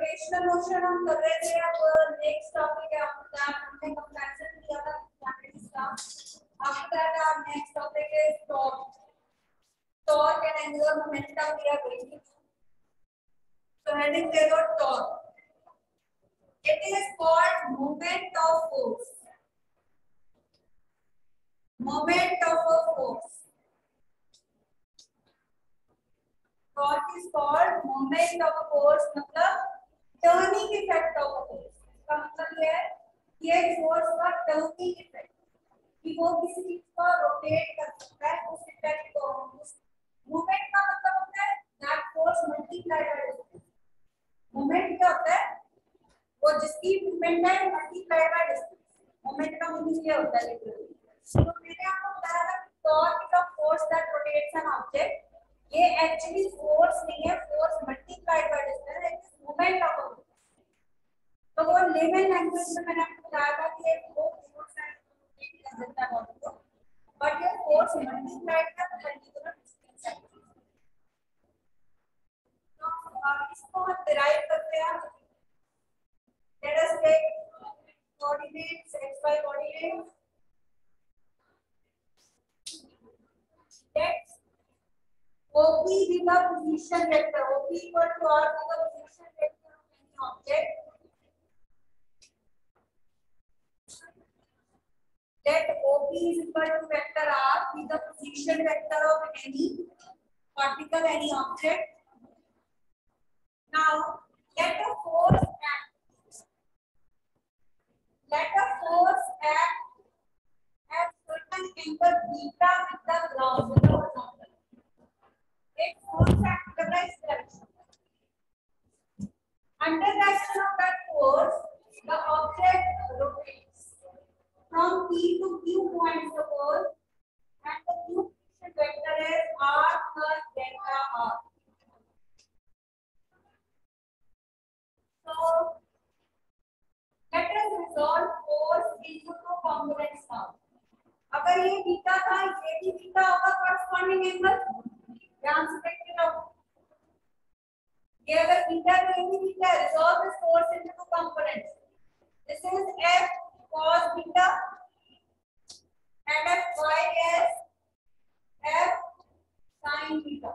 Rotational motion हम कर रहे थे। अब नेक्स्ट टॉपिक है आपका, हमने कंपैरिजन किया था क्वांटिटीज का। After that our next topic is torque and angular momentum we are going. So heading there got torque. It is called moment of force. Moment of a force. Torque is called moment of a force. मतलब turning effect of a force. इसका मतलब ये है कि एक force का turning effect कि वो किसी चीज को rotate कर सकता है, उस effect को उस moment का मतलब होता है that force multiplied by distance. Moment क्या होता है? वो जिसकी movement है multiplied by distance. Moment का मीनिंग ये होता है literally. तो मैंने आपको बताया था कि torque is a force that rotates an object. ये एक्चुअली फोर्स नहीं है, force multiplied by distance, it is moment of force. तो वो लेमन लैंग्वेज में मैंने आपको बताया था कि एक वो फोर्स है कर देता है बॉडी को, बट ये फोर्स मल्टीप्लाइड का पर्टिकुलर डिस्टेंस है। तो इसको हम डिराइव करते हैं। Let us take coordinates xy coordinates. Let's OP with the position vector. OP equal to R with the position vector of any object. Let OP is equal to vector R with the position vector of any particle, any object. Now, let a force act. Let a force act at certain angle beta with the ground, with the horizontal. एक force act कर रहा है इस direction. Under the action of that force, the object rotates from P to Q point, suppose, and the Q position vector is R plus delta R. So, let us resolve force into two components now. अगर ये beta था, ये भी beta होगा corresponding angle. ध्यान से देखते रहो। ये अगर बीटा तो ये भी बीटा है। Resolve this force into two components. This is F cos beta and Fy is F sin beta.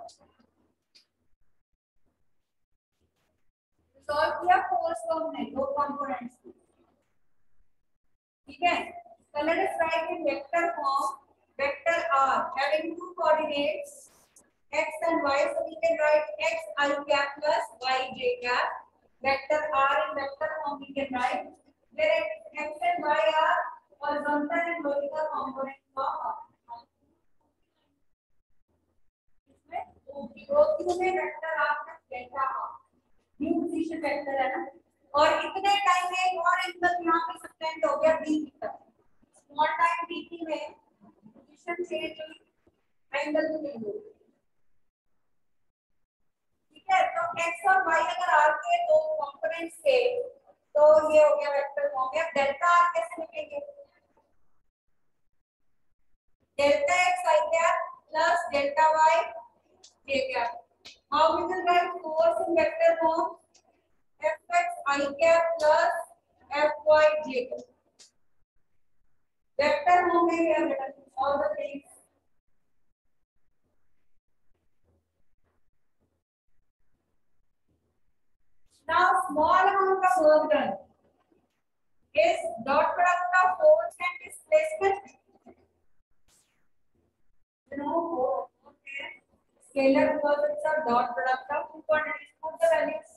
Resolve किया force को हमने दो components की, ठीक है? So let us write in vector form vector R having two coordinates x and y, so we can write x I cap plus y j cap. Vector R in vector form we can write where x and y are horizontal and vertical components of R. इसमें OQ में vector R का delta R new position vector है ना, और इतने time में एक और एंगल यहाँ पे सबटेंड हो गया b की तरफ। स्मॉल टाइम dt में पोजीशन चेंज हुई, एंगल भी चेंज हो गया। तो x और y अगर r के दो कंपोनेंट्स थे तो ये हो गया वेक्टर फॉर्म में। अब डेल्टा r कैसे लिखेंगे? Delta x I cap plus delta y j cap. How we will write force in vector form? fx I cap plus fy j cap. Vector form में we have written all the things. Now, small amount of work done is dot product of force and displacement. You know, scalar because it's a dot product of two quantities. Put the values.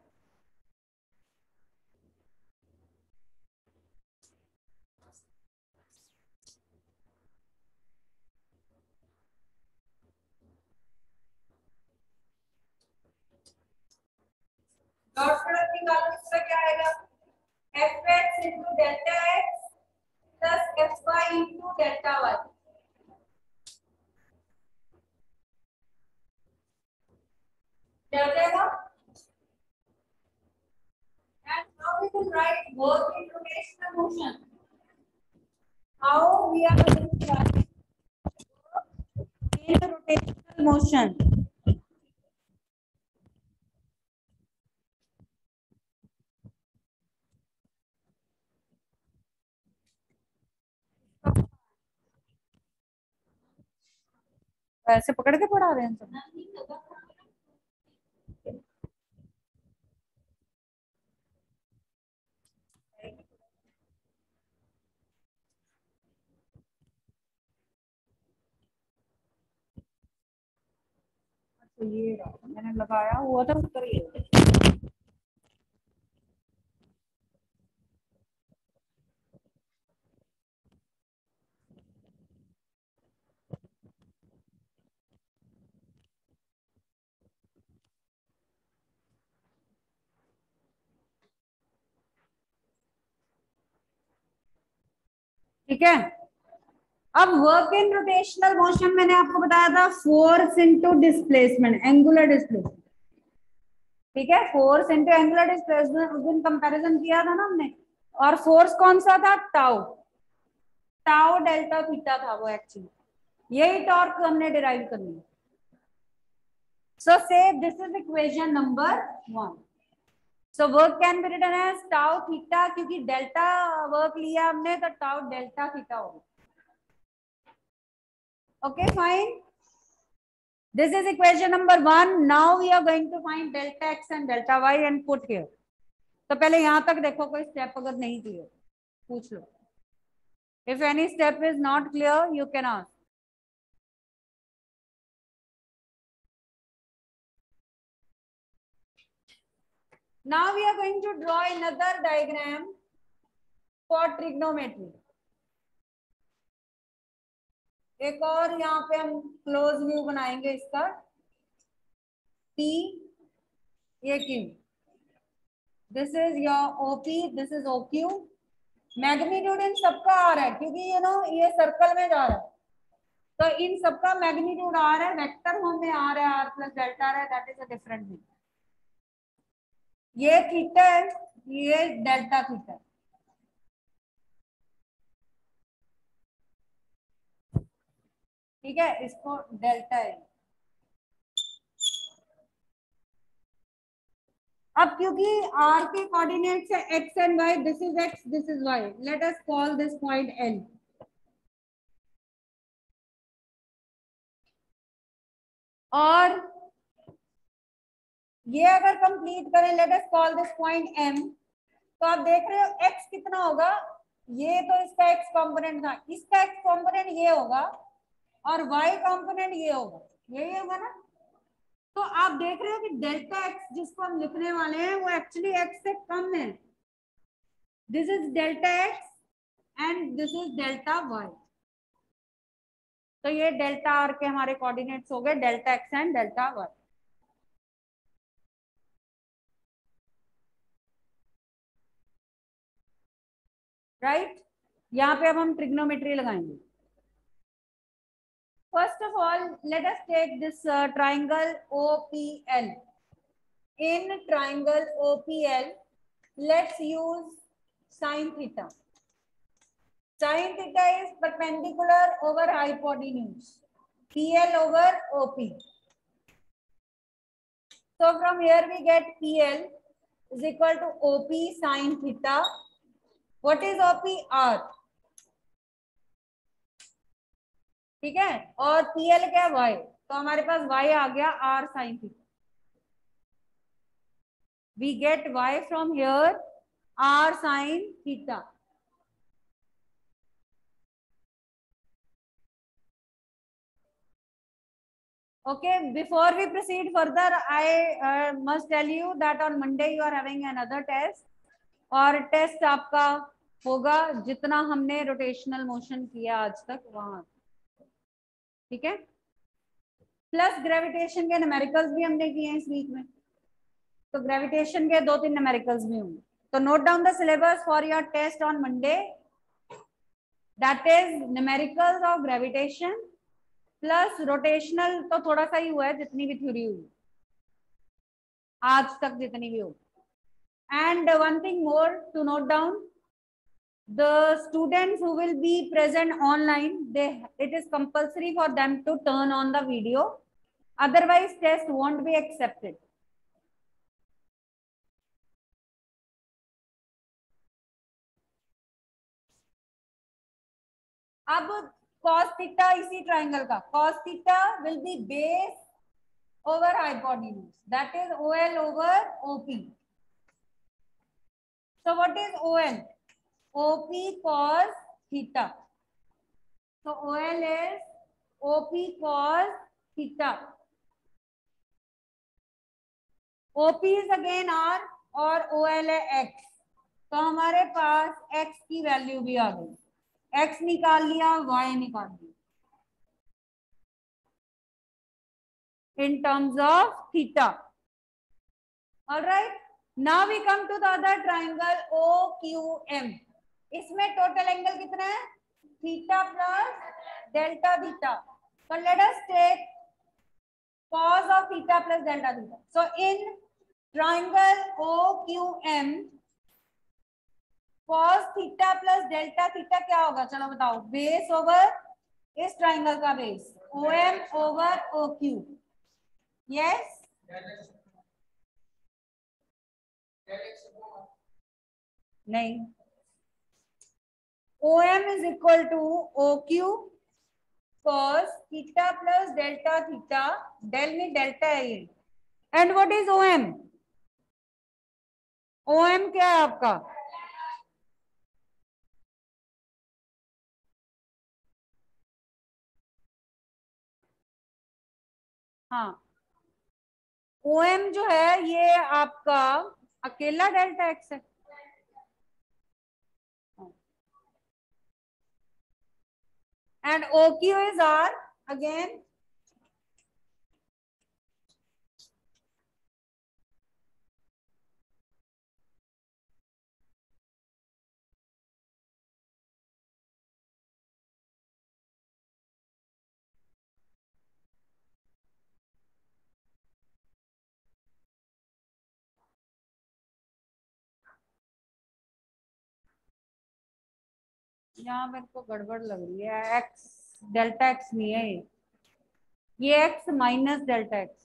Dot product निकालो, इसका क्या आएगा? fx into delta x plus fy into delta y. क्या हो जाएगा? And how we will write work in rotational motion? How we are going to write in rotational motion? ऐसे पकड़ के पढ़ा रहे हैं सब। तो ये मैंने लगाया हुआ था उत्तर ये। ठीक है, अब वर्क इन रोटेशनल मोशन मैंने आपको बताया था force into displacement, angular displacement. ठीक है, फोर्स इनटू एंगुलर डिस्प्लेसमेंट, उस दिन कंपैरिजन किया था ना हमने। और फोर्स कौन सा था? टाउ, टाउ डेल्टा थीटा था वो एक्चुअली। यही टॉर्क हमने डिराइव करनी है। So say this is equation number 1। So work can be written as tau theta, क्योंकि डेल्टा वर्क लिया हमने तो टाउ डेल्टा थीटा होगा। Okay, fine. This is equation number 1. Now we are going to find delta x and delta y and put here. तो पहले यहां तक देखो, कोई स्टेप अगर नहीं क्लियर पूछ लो. If any step is not clear, you can ask. Now we are going to draw another diagram for trigonometry. एक और यहाँ पे हम क्लोज व्यू बनाएंगे इसका. P, ये Q. This is your OP, this is OQ. Magnitude इन सबका आ रहा है क्योंकि ये सर्कल में जा रहा है, तो इन सबका मैग्नीट्यूड आ रहा है, वेक्टर फॉर्म में आ रहा है, आर प्लस डेल्टा आ रहा है. That is a different thing. ये थीटा है, ये डेल्टा थीटा है. ठीक है, इसको डेल्टा है. अब क्योंकि आर के कोऑर्डिनेट्स है x and y, this is x, this is y, let us call this point L. और ये अगर कंप्लीट करें, let us call this point M. तो आप देख रहे हो एक्स कितना होगा, ये तो इसका एक्स कंपोनेंट था, इसका एक्स कंपोनेंट ये होगा और वाई कंपोनेंट ये होगा, यही होगा ना. तो आप देख रहे हो कि डेल्टा एक्स जिसको हम लिखने वाले हैं वो एक्चुअली एक्स से कम है. This is delta x and this is delta y. तो ये डेल्टा आर के हमारे कोऑर्डिनेट्स हो गए, delta x and delta y. Right, यहाँ पे अब हम ट्रिग्नोमेट्री लगाएंगे. First of all, let us take this triangle OPL. In triangle OPL, let's use sin theta. Sin theta is perpendicular over hypotenuse. PL over OP. So from here we get PL is equal to OP sin theta. What is OP? R. ठीक है, और PL क्या? Y. तो हमारे पास Y आ गया R sin theta. We get Y from here, R sin theta. Okay, before we proceed further, I must tell you that on Monday you are having another test. और test आपका होगा जितना हमने rotational motion किया आज तक वहां. ठीक है, प्लस ग्रेविटेशन के न्यूमेरिकल्स भी हमने किए हैं इस वीक में, तो ग्रेविटेशन के 2-3 न्यूमेरिकल्स भी होंगे. तो note down the syllabus for your test on Monday. That is numericals of gravitation plus rotational. तो थोड़ा सा ही हुआ है, जितनी भी थ्योरी हुई आज तक, जितनी भी हो. And one thing more to note down, the students who will be present online, it is compulsory for them to turn on the video, otherwise test won't be accepted. अब cos theta इसी triangle का cos theta will be base over hypotenuse, that is OL over OP. So what is OL? OP cos theta. So OL is OP cos theta. OP is again R और OL है X. तो हमारे पास x की value भी आ गई, x निकाल लिया, y निकाल लिया in terms of theta. All right, now we come to the other triangle OQM. इसमें टोटल एंगल कितना है? Theta plus delta theta. So let us take cos of theta plus delta theta. So in triangle OQM, cos theta plus delta theta क्या होगा? चलो बताओ. Base over इस triangle का base OM over OQ. Yes, नहीं, OM is equal to OQ cos theta plus delta theta. Del में delta है ये. And what is OM? OM क्या है आपका? हाँ, OM जो है ये आपका अकेला डेल्टा एक्स है. And OQ is R again. यहाँ मेरे को गड़बड़ लग रही है. एक्स डेल्टा एक्स नहीं है ये एक्स माइनस डेल्टा एक्स.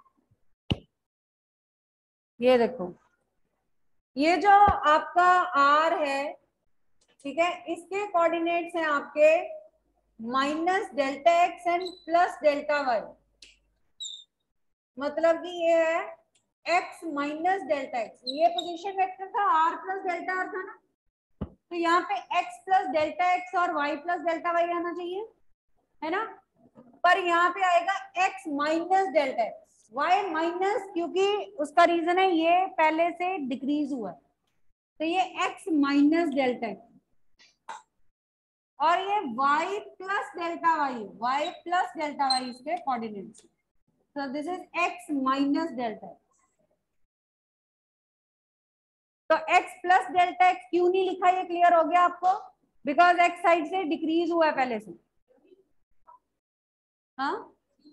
ये देखो, ये जो आपका आर है, ठीक है, इसके कोऑर्डिनेट्स हैं आपके minus delta x and plus delta y. मतलब कि ये है एक्स माइनस डेल्टा एक्स. ये पोजीशन वेक्टर था, आर प्लस डेल्टा आर था ना. तो यहाँ पे x प्लस डेल्टा एक्स और y प्लस डेल्टा वाई आना चाहिए, है ना. पर यहाँ पे आएगा x minus delta x, y minus, क्योंकि उसका रीजन है ये पहले से डिक्रीज हुआ है. तो ये x माइनस डेल्टा एक्स और ये y plus delta y, y plus delta y इसके coordinates. So this is x minus delta x. तो x प्लस डेल्टा एक्स क्यों नहीं लिखा, ये क्लियर हो गया आपको? बिकॉज x साइड से डिक्रीज हुआ है पहले से. हाँ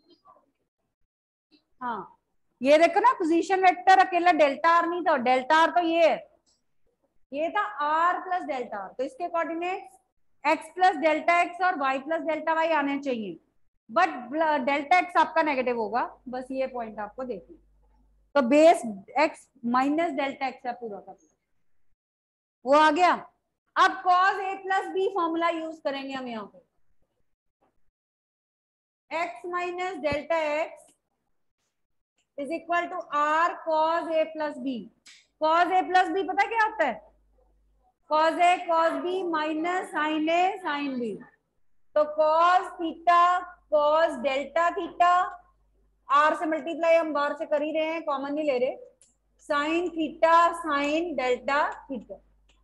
हाँ, ये देखो ना, पोजीशन वेक्टर अकेला डेल्टा आर नहीं था. डेल्टा आर तो ये था r प्लस डेल्टा आर. तो इसके coordinates x plus delta x और y प्लस डेल्टा वाई आने चाहिए. बट डेल्टा एक्स आपका नेगेटिव होगा, बस ये पॉइंट आपको देखना. तो base x minus delta x है पूरा का, वो आ गया. अब cos a plus b formula use करेंगे हम यहाँ पे. x minus delta x is equal to r cos a plus b. cos a plus b पता क्या होता है? cos a cos b minus sin a sin b. तो cos theta cos delta theta, r से multiply हम बाहर से कर ही रहे हैं, कॉमन नहीं ले रहे. Sine theta sine delta theta.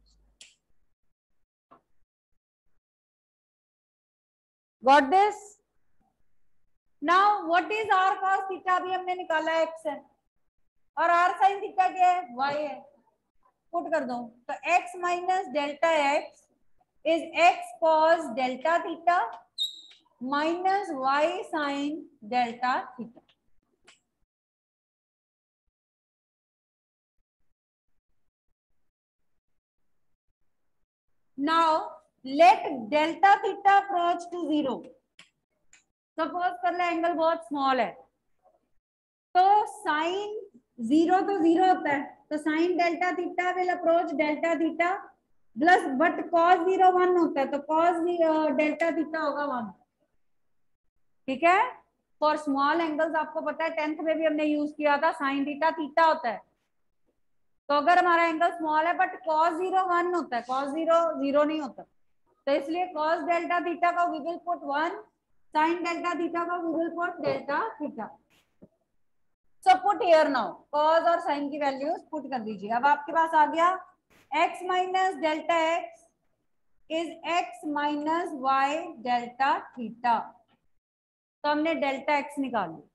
Got this? Now what is r cos theta? अभी हमने निकाला x है, और आर साइन थीटा क्या है? y है. पुट कर दो. तो x minus delta x is x cos delta theta minus y sine delta theta. Now let delta theta approach to 0. Suppose कर ले एंगल बहुत स्मॉल है, तो साइन 0 तो 0 होता है. तो sine delta theta will approach delta theta plus but cos 0 1 होता है तो cos डेल्टा थीटा होगा 1। ठीक है, फॉर स्मॉल एंगल्स आपको पता है 10th में भी हमने यूज किया था साइन थीटा थीटा होता है। तो अगर हमारा एंगल स्मॉल है बट cos 0 1 होता है, cos 0 0 नहीं होता, तो इसलिए cos डेल्टा थीटा का we will put 1, sin delta theta का we will put delta theta. So put here now cos और sin की वैल्यूज पुट कर दीजिए। अब आपके पास आ गया x minus delta x is x minus y delta theta. तो हमने डेल्टा x निकाल लिया,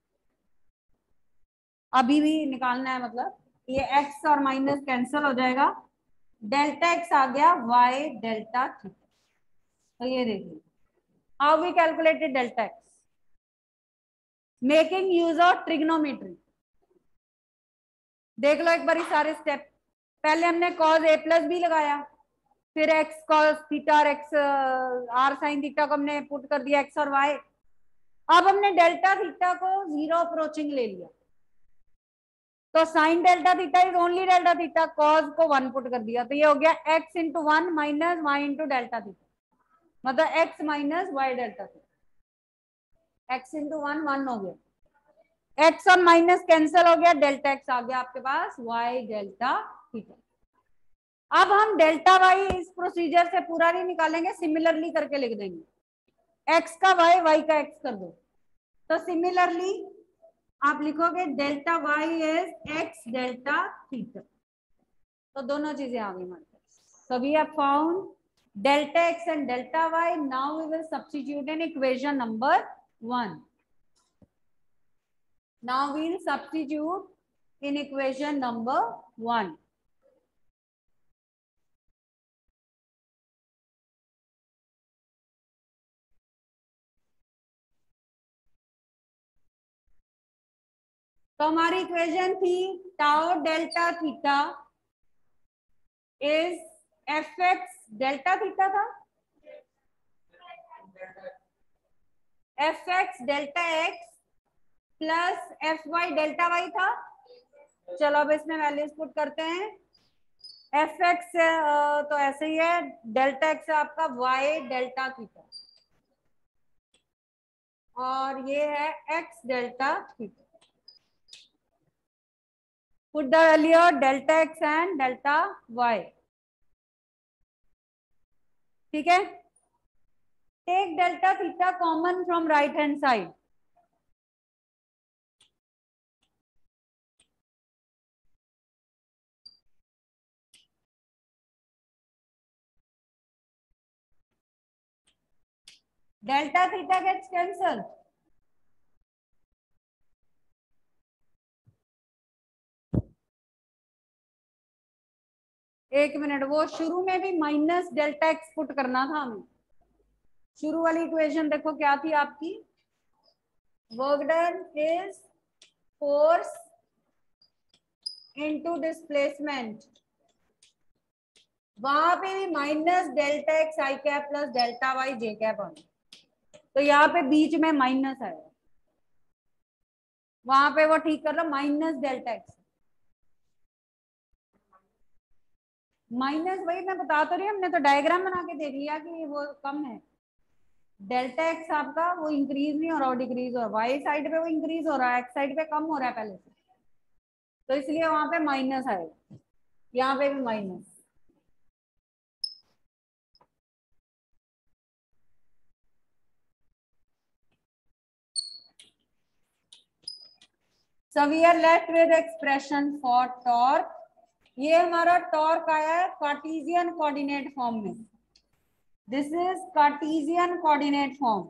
अभी भी निकालना है, मतलब ये x और माइनस कैंसिल हो जाएगा, डेल्टा x आ गया y डेल्टा थीटा। तो ये देखिए how we calculated delta x, making use of trigonometry. देख लो एक बार सारे स्टेप। पहले हमने cos a प्लस बी लगाया, फिर x cos थीटा और x r sin थीटा को हमने पुट कर दिया x और y। अब हमने डेल्टा थीटा को 0 अप्रोचिंग ले लिया, तो sine delta theta is only delta theta, cos को 1 पुट कर दिया, तो ये हो गया x into 1 minus y into delta theta, मतलब x minus y delta theta. x into 1 1 हो गया, x और माइनस कैंसिल हो गया, डेल्टा x आ गया आपके पास y डेल्टा थीटा। अब हम डेल्टा y इस प्रोसीजर से पूरा नहीं निकालेंगे, सिमिलरली करके लिख देंगे, x का y y का x कर दो। तो सिमिलरली आप लिखोगे delta y is x delta theta. तो दोनों चीजें आ गई हमारे पास। So we have found delta x and delta y. Now we will substitute in equation number 1. Now we will substitute in equation number 1. तो हमारी इक्वेशन थी tau delta theta is f x delta theta था, f x delta x plus f y delta y था। चलो अब इसमें values put करते हैं। एफ एक्स तो ऐसे ही है, डेल्टा एक्स है आपका वाई डेल्टा थीटा, और ये है x delta theta. Put the value of delta x and delta y. ठीक है, take delta theta common from right hand side. Delta theta gets cancel, एक मिनट, वो शुरू में भी माइनस डेल्टा एक्स पुट करना था हमें। शुरू वाली इक्वेशन देखो क्या थी आपकी, work done is force into displacement, वहां पे भी minus delta x i cap plus delta y j cap आना, तो यहाँ पे बीच में माइनस आएगा, वहां पे वो ठीक कर लो माइनस डेल्टा एक्स, माइनस वही मैं बता तो रही हूँ, हमने तो डायग्राम बना के देख लिया कि वो कम है। डेल्टा एक्स आपका वो इंक्रीज नहीं हो रहा, डिक्रीज हो रहा, वाई साइड पे वो इंक्रीज हो रहा है, एक्स साइड पे कम हो रहा है पहले से, तो इसलिए वहां पे माइनस आएगा, यहाँ पे भी minus. So we are left with expression for torque. ये हमारा टॉर्क आया है कार्टेशियन कोऑर्डिनेट फॉर्म में, this is cartesian coordinate form.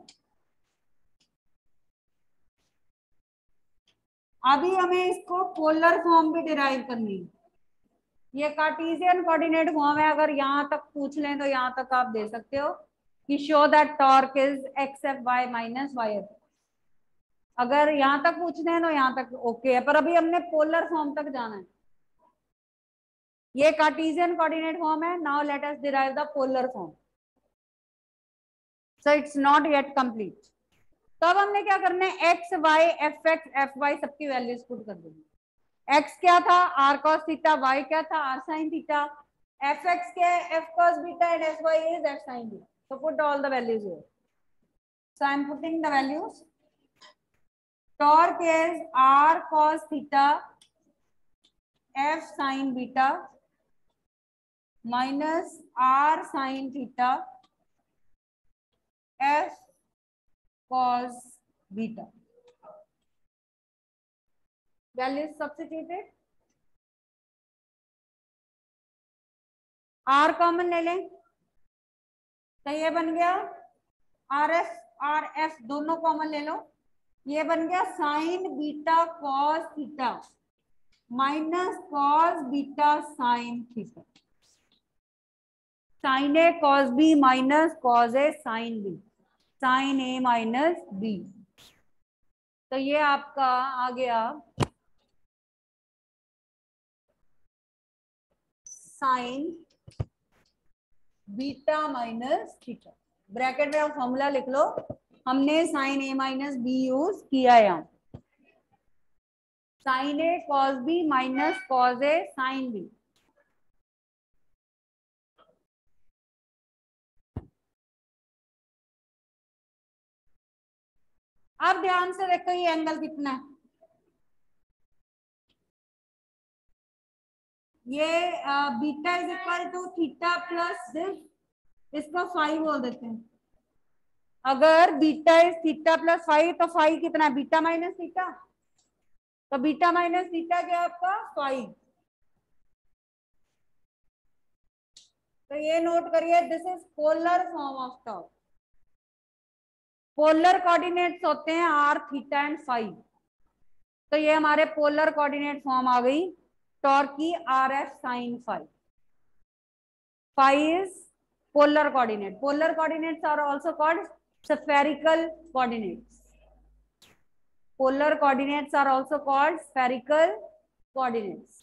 अभी हमें इसको पोलर फॉर्म भी डिराइव करनी है। ये कार्टेशियन कोऑर्डिनेट फॉर्म है, अगर यहाँ तक पूछ लें तो यहाँ तक आप दे सकते हो कि show that torque is x f y minus y f, अगर यहाँ तक पूछते हैं तो यहाँ तक ओके है, पर अभी हमने पोलर फॉर्म तक जाना है। ये कार्टेशियन कोऑर्डिनेट फॉर्म है, now let us derive the polar form, so it's not yet complete. तो अब हमने क्या करना है, x y f x f y सबकी वैल्यूज पुट कर देंगे। एक्स क्या था आर कॉस थीटा, वाई क्या था r sine theta, f x क्या है, f cos beta and f y is f sine beta. So put all the values here. So I'm putting the values. Torque is r cos theta f sin beta minus r sin theta f cos beta. Values substituted. r common ले लें तो ये बन गया R F दोनों common ले लो, ये बन गया sine beta cos theta minus cos beta sine theta. Sine a cos b minus cos a sine b, sine a minus b. तो ये आपका आ गया sine beta minus theta. Bracket में आप फॉर्मूला लिख लो, हमने sine a minus b use किया यहाँ. Sine a cos b minus cos a sine b. अब ध्यान से देखो ये एंगल कितना है. ये beta is equal to theta plus this, इसको फाइव बोल देते हैं. अगर beta is theta plus five तो फाइव कितना है, बीटा माइनस थीटा. तो बीटा माइनस थीटा क्या आपका फाइव. तो ये नोट करिए, this is polar form of torque. Polar coordinates होते हैं आर थीटा एंड फाइव. तो ये हमारे पोलर कोऑर्डिनेट फॉर्म आ गई टॉर्क की, r F sine five. Five is polar coordinate. Polar coordinates are also called spherical coordinates. Polar coordinates are also called spherical coordinates.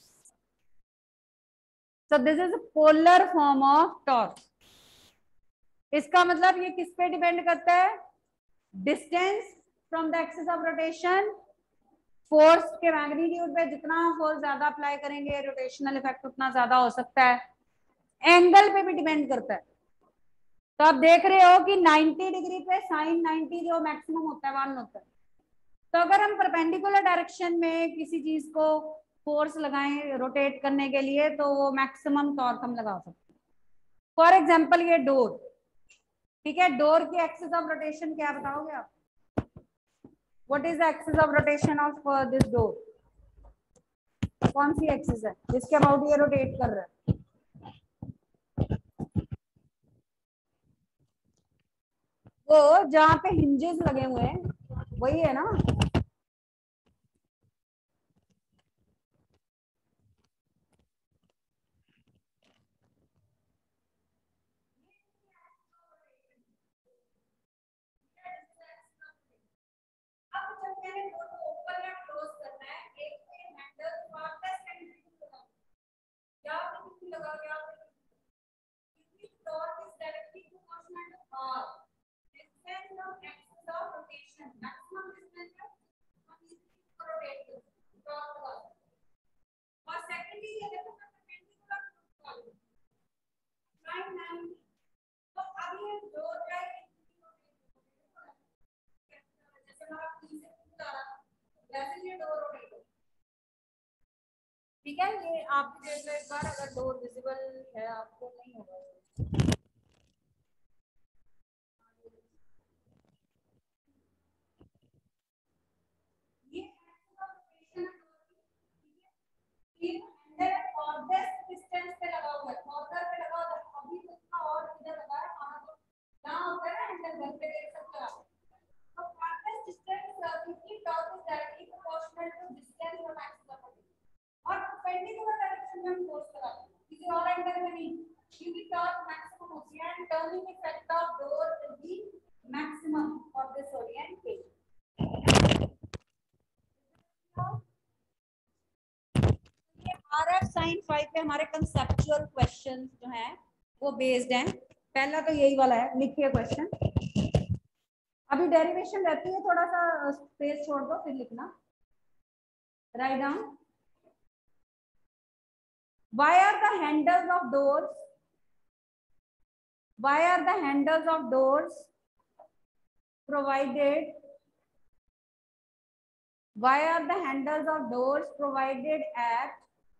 So this is a polar form of torque. इसका मतलब ये किस पे depend करता है, distance from the axis of rotation, force के magnitude पे जितना फोर्स ज्यादा अप्लाई करेंगे रोटेशनल इफेक्ट उतना ज्यादा हो सकता है. एंगल पे भी डिपेंड करता है. तो आप देख रहे हो कि 90 डिग्री पे साइन 90 जो मैक्सिमम होता है 1 होता है. तो अगर हम परपेंडिकुलर डायरेक्शन में किसी चीज को फोर्स लगाएं रोटेट करने के लिए तो वो मैक्सिमम टॉर्क हम लगा सकते हैं. फॉर एग्जांपल ये डोर, ठीक है, डोर की एक्सिस ऑफ रोटेशन क्या बताओगे आप? What is the axis of rotation of this door? कौन सी एक्सिस है जिसके अबाउट ये रोटेट कर रहा है? वो जहाँ पे हिंजेस लगे हुए हैं वही है ना. अब जब मैंने डोर को ओपन या क्लोज करना है, एक पे हैंडल शॉर्टेस्ट एंड लगा या फिर लगा या फिर torque is directly proportional to r distance from axis of rotation. Maximum distance है हम इसको रोटेट करते हैं टॉर्क का. और सेकेंडली ये देखो परपेंडिकुलर लाइन 90. तो अब ये डोर का ठीक है. ये आप देख लो एक बार, अगर डोर विजिबल है आपको नहीं होगा. ये डिस्टेंस पे लगा हुआ है, कॉर्नर पे लगा हुआ है. अभी तो इसका और इधर लगा है, यहाँ होता है ना हैंडल, घर पे देख सकते हो आप. तो farthest distance की torque is directly proportional to distance from axis of rotation. और परपेंडिकुलर डायरेक्शन में हम फोर्स लगाते हैं, किसी और एंगल में नहीं, क्योंकि टॉर्क मैक्सिमम होती है and turning effect of door will be maximum for this orientation. ये आरएफ साइन 5 पे हमारे कंसेप्चुअल क्वेश्चंस जो हैं वो बेस्ड हैं. पहला तो यही वाला है, लिखिए क्वेश्चन. अभी डेरिवेशन रहती है, थोड़ा सा स्पेस छोड़ दो फिर लिखना. Right down. Why are the handles of doors? Why are the handles of doors provided? Why are the handles of doors provided at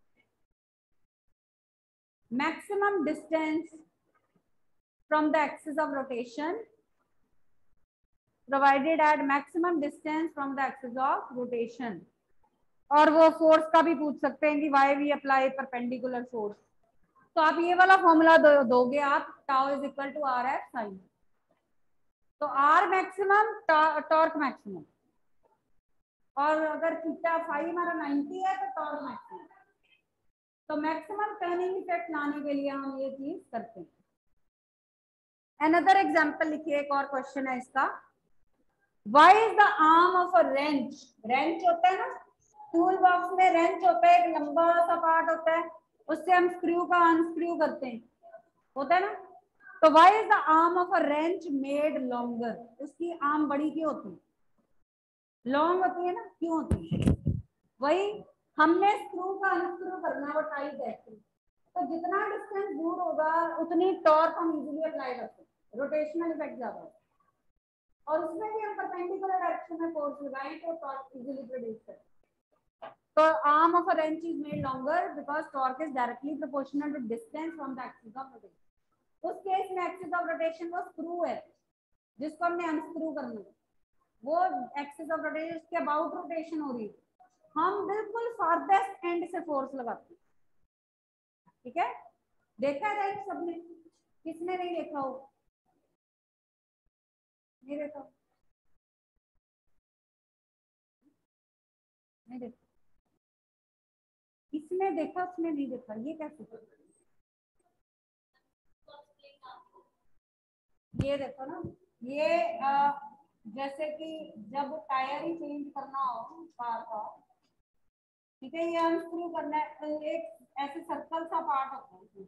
maximum distance from the axis of rotation? Provided at maximum distance from the axis of rotation. और वो force का भी पूछ सकते हैं कि why we apply perpendicular force. तो आप ये वाला फॉर्मूला दोगे आप, tau is equal to R F sine. तो आर मैक्सिमम टॉर्क मैक्सिमम, और अगर थीटा फाई हमारा 90 है तो टॉर्क मैक्सिमम. तो मैक्सिमम टर्निंग इफेक्ट लाने के लिए हम ये चीज करते हैं. अनदर एग्जांपल लिखिए, एक और क्वेश्चन है इसका. Why is the arm of a wrench? Wrench होता है ना टूल बॉक्स में, रेंच होता है, एक लंबा सा पार्ट होता है, उससे हम स्क्रू का अनस्क्रू करते हैं, होता है ना. तो why is the arm of a wrench made longer? उसकी आर्म बड़ी क्यों होती है? लॉन्ग होती है ना, क्यों होती है? वही हमने स्क्रू का अनस्क्रू करना, वो टाइट है, तो जितना डिस्टेंस दूर होगा उतनी टॉर्क हम इजीली अप्लाई करते हैं, रोटेशनल इफेक्ट ज्यादा है, और उसमें भी हम परपेंडिकुलर डायरेक्शन में फोर्स लगाएं तो टॉर्क इजीली प्रोड्यूस करते हैं. So arm of a wrench is made longer because torque is directly proportional to distance from the axis of rotation. उस केस में एक्सिस ऑफ रोटेशन वो स्क्रू है जिसको हमने अनस्क्रू करना है, वो एक्सिस ऑफ रोटेशन के अबाउट रोटेशन हो रही है, हम बिल्कुल फारदेस्ट एंड से फोर्स लगाते हैं. ठीक है, देखा है राइट सबने? किसने नहीं देखा हो? नहीं देखा? नहीं देखा? इसने देखा, उसने नहीं देखा, ये कैसे? ये देखो ना, ये जैसे कि जब टायर ही चेंज करना हो कार का, ठीक है, ये अनस्क्रू करना है, एक ऐसे सर्कल सा पार्ट होता है,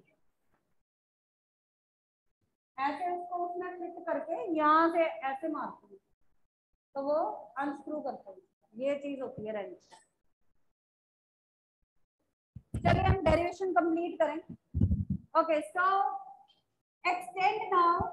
ऐसे उसको उसमें फिट करके यहाँ से ऐसे मारते हैं तो वो अनस्क्रू करते हैं, ये चीज होती है रेंच. चलिए हम डेरिवेशन कंप्लीट करें. Okay, so extend now,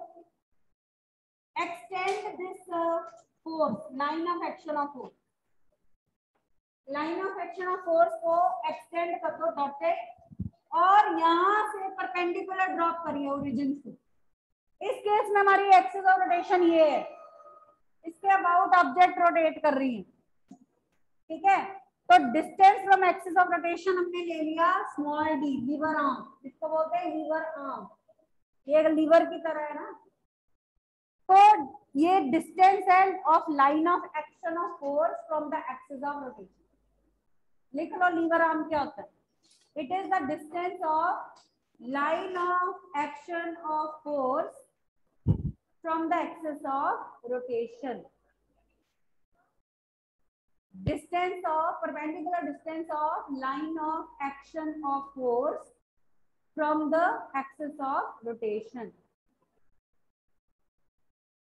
extend this force, line of action of force, line of action of force को extend कर दो डॉटेड, और यहाँ से परपेंडिकुलर ड्रॉप करिए ओरिजिन से. इस केस में हमारी एक्सिस ऑफ रोटेशन ये है, इसके अबाउट ऑब्जेक्ट रोटेट कर रही है. ठीक है, तो distance from axis of rotation हमने ले लिया स्मॉल डी, लीवर आर्म, इसको बोलते हैं लीवर आर्म, ये लीवर की तरह है ना. तो ये डिस्टेंस है of line of action of force from the axis of rotation. लिख लो लीवर आर्म क्या होता है. It is the distance of line of action of force from the axis of rotation. Distance of perpendicular distance of line of action of force from the axis of rotation.